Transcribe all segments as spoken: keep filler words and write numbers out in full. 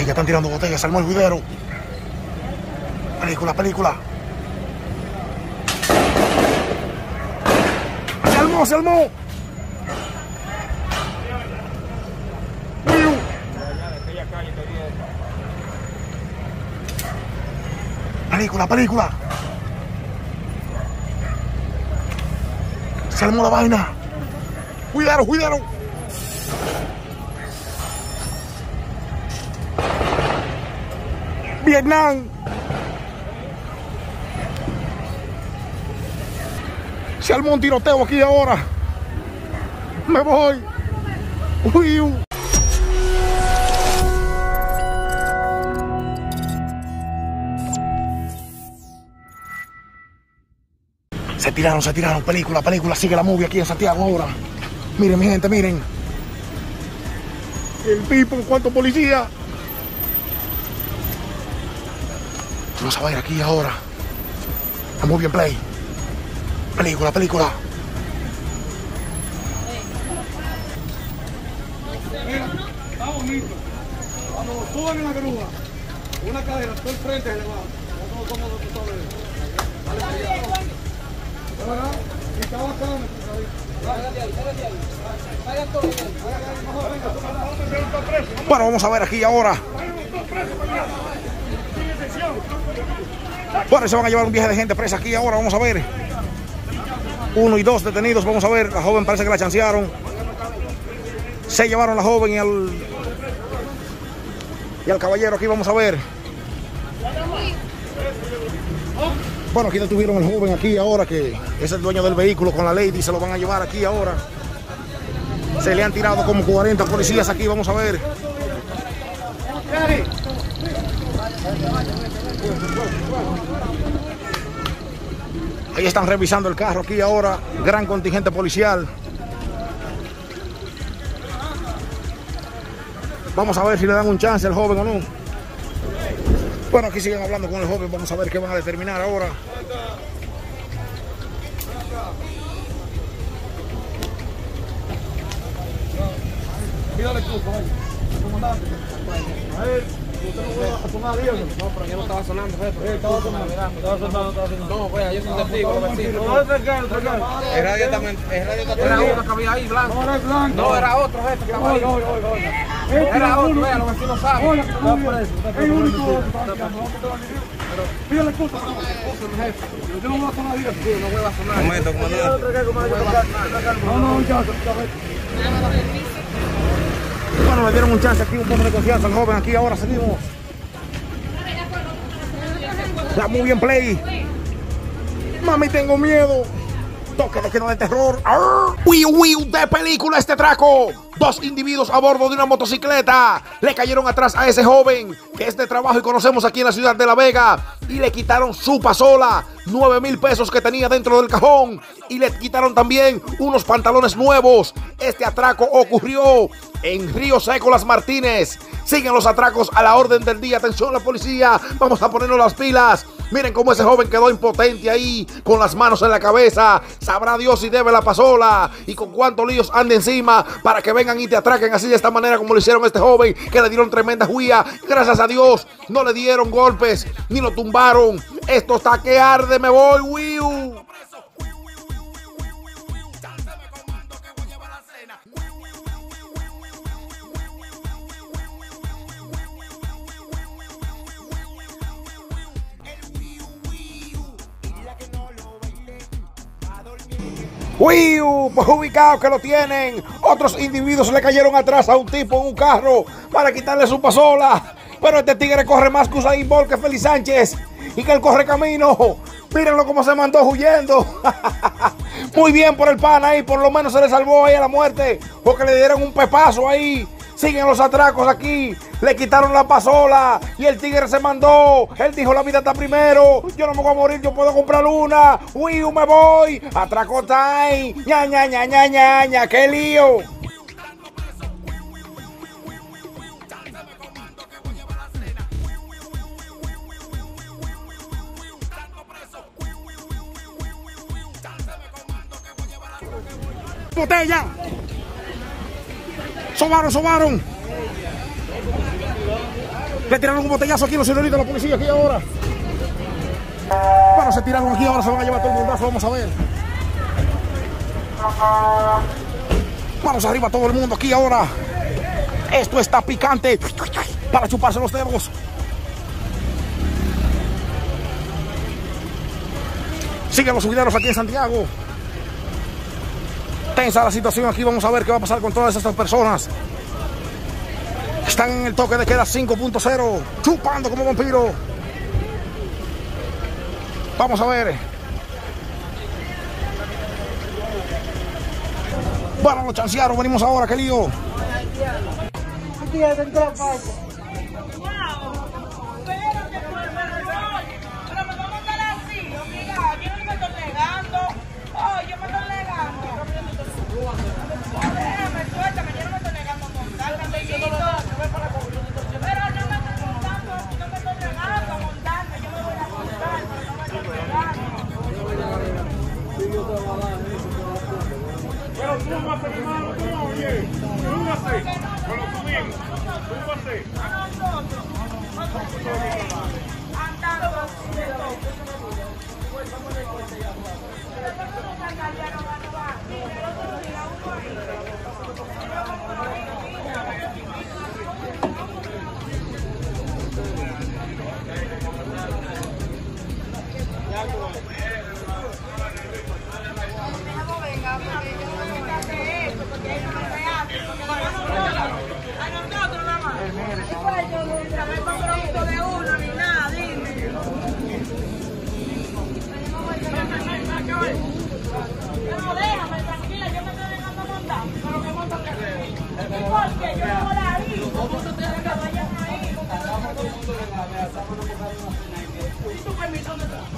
ya están tirando botellas, se armó el juidero. Película, película. Se armó, se armó. Película, película. Se armó la vaina. Cuidado, cuidado. Vietnam. Se armó un tiroteo aquí ahora. Me voy. Uy. Se tiraron, se tiraron. Película, película. Sigue la movie aquí en Santiago ahora. Miren, mi gente, miren. El people, cuánto policía. Vamos a ver aquí ahora. A movie en play. Película, película. Mira, está bonito. Cuando suban en la grúa, una cadera, todo el frente elevado. No somos cómodos, tú sabes. Vale, allá. ¿Verdad? Y está bacano. Bueno, vamos a ver aquí ahora. Bueno, se van a llevar un viaje de gente presa aquí ahora. Vamos a ver. Uno y dos detenidos. Vamos a ver. La joven parece que la chancearon. Se llevaron a la joven y al, y al caballero. Aquí vamos a ver. Bueno, aquí detuvieron al joven aquí ahora, que es el dueño del vehículo con la lady. Se lo van a llevar aquí ahora. Se le han tirado como cuarenta policías aquí. Vamos a ver. Ahí están revisando el carro aquí ahora. Gran contingente policial. Vamos a ver si le dan un chance al joven o no. Bueno, aquí siguen hablando con el joven. Vamos a ver qué van a determinar ahora. Pídale tú, comandante. A ver, usted no puede sonar bien. No, pero yo no estaba sonando, jefe. Estaba sonando, estaba sonando, estaba sonando. No, vea, yo soy testigo, los vecinos. No, tranquilo, tranquilo. El radio también, el radio está Era prendido. uno que había ahí, blanco. No, era blanco. No, era otro, jefe, que estaba ahí. Oiga, oiga, oiga, oiga. Era otro, vea, los vecinos saben. Oiga, está preso. Es único que está tirando. Pídale excusa, jefe. Yo no voy a sonar bien. Sí, no vuelva a sonar. Momento, comandante. No, no, ya, Bueno, le dieron un chance aquí, un poco de confianza al joven. Aquí ahora seguimos. La muy bien play. Mami, tengo miedo. Toque de queda de terror. ¡Wiu, wiu! De película este atraco. Dos individuos a bordo de una motocicleta le cayeron atrás a ese joven que es de trabajo y conocemos aquí en la ciudad de La Vega, y le quitaron su pasola, nueve mil pesos que tenía dentro del cajón, y le quitaron también unos pantalones nuevos. Este atraco ocurrió en Río Seco Las Martínez. Siguen los atracos a la orden del día. Atención la policía, vamos a ponernos las pilas. Miren cómo ese joven quedó impotente ahí, con las manos en la cabeza. Sabrá Dios si debe la pasola y con cuántos líos anda encima para que vengan y te atraquen así de esta manera como lo hicieron a este joven, que le dieron tremenda juía. Gracias a Dios no le dieron golpes ni lo tumbaron. Esto está que arde, me voy, wiu. ¡Wiu! Pues ubicados que lo tienen. Otros individuos le cayeron atrás a un tipo en un carro para quitarle su pasola. Pero este tigre corre más que Usain Bolt, que Félix Sánchez, y que él corre camino. Mírenlo cómo se mandó huyendo. Muy bien por el pana ahí. Por lo menos se le salvó ahí a la muerte, porque le dieron un pepazo ahí. Siguen los atracos aquí. Le quitaron la pasola y el tigre se mandó. Él dijo: la vida está primero. Yo no me voy a morir, yo puedo comprar una. Uy, me voy. Atraco time. ña, ña, ña, ña, ña, ña. ¡Qué lío! Botella. Sobaron, sobaron. Le tiraron un botellazo aquí los señoritos de la policía aquí ahora. Bueno, se tiraron aquí, ahora se van a llevar todo el mundazo, vamos a ver. Manos arriba todo el mundo aquí ahora. Esto está picante para chuparse los dedos. Siguen los subideros aquí en Santiago. Tensa la situación aquí, vamos a ver qué va a pasar con todas estas personas. Están en el toque de queda cinco punto cero, chupando como vampiro. Vamos a ver. Bueno, lo chancearon, venimos ahora, qué lío. Pero súbase, hermano, tú, oye, súbase. Bueno, subimos, súbase. A nosotros, nada más. No es producto de uno ni nada, dime. No, déjame, tranquila, yo me estoy dejando montar. Pero que monta que ¿y por qué? Yo no la ahí. Que vayan ahí. ¿Y tu permiso dónde está?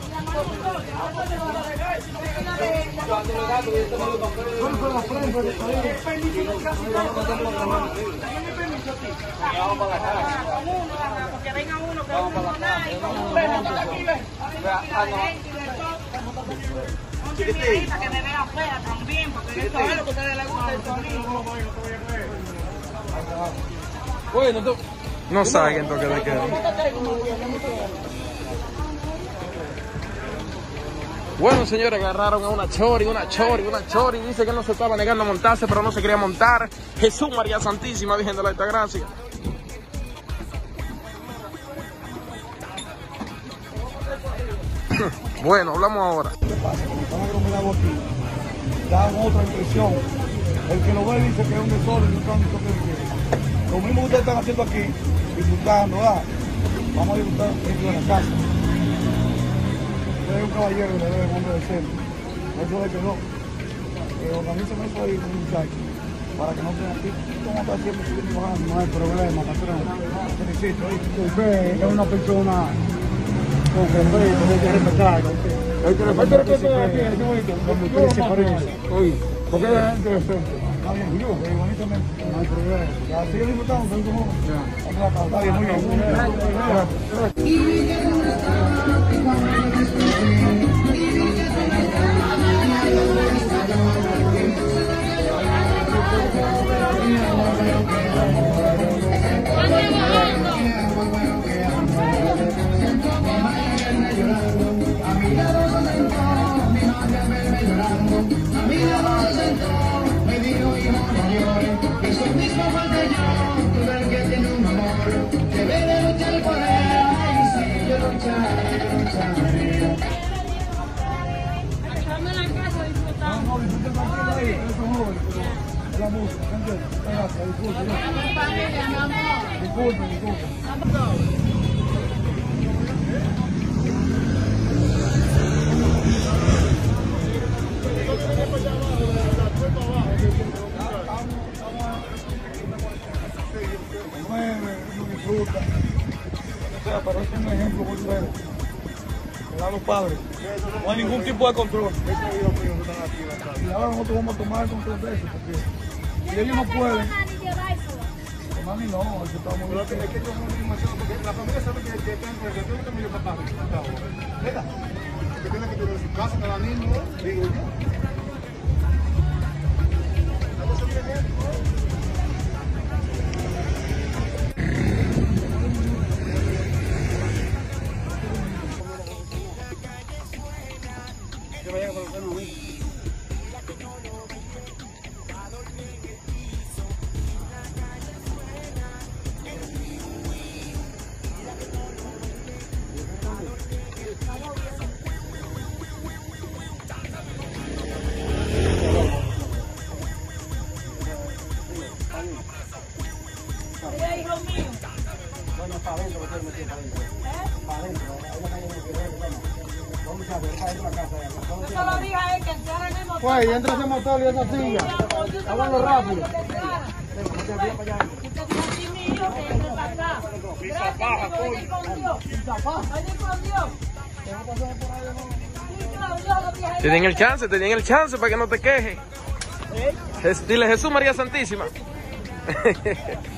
Porque venga uno que uno no nada y con un permiso aquí, ven. Chiquitita, que me vea fea también, porque esto es lo que a ustedes les gusta el sonido. Bueno, tú. No saben en toque de queda. Bueno, señores, agarraron a una chori, una chori, una chori. Dice que no se estaba negando a montarse, pero no se quería montar. Jesús María Santísima, Virgen de la Altagracia. Bueno, hablamos ahora. ¿Qué pasa? Cuando están agromelados aquí, dan otra impresión. El que lo ve dice que es un desorden, un cambio que quiere. Lo mismo que ustedes están haciendo aquí, disfrutando, ¿verdad? Vamos a disfrutar dentro de la casa. Usted es un caballero y le debe obedecer. Eso de que no. Que organicen eso ahí con un muchacho. Para que no estén aquí. ¿Cómo está haciendo su vida? No hay problema, patrón. Felicito. Usted es una persona con respeto, hay que respetarlo. Hay que respetarlo aquí, ese bonito. Como usted se parece. Oye, porque la gente decente. Está bien, yo, bonitamente. No hay problema. Ya sigue disfrutando, soy como. Ya. Está bien, muy bien. La música, gracias, disculpe. Disculpe, disculpe. Disfruta. O sea, para eso es un ejemplo muy bueno. Que dan los padres. No hay ningún tipo de control. Y ahora nosotros vamos a tomar el control de eso, porque si ellos no pueden. Mami no, eso está muy bien. Es que yo no demasiado, porque la familia sabe que están en el yo tengo mi papá. ¿Verdad? Que tiene que tener su casa cada niño, digo yo. adentro, que estoy metido para adentro. Para adentro, ahí no cae en el muchacho, para adentro de la casa. Yo solo dije a él que entrara en el motor. Pues, entra ese motor y esa silla. Háganlo rápido. Usted es así mío, que es para acá. Gracias, que yo venir con Dios. Venir con Dios. Sí, claro, yo lo dije a él. Te den el chance, te den el chance para que no te quejes. Jes- Dile Jesús María Santísima.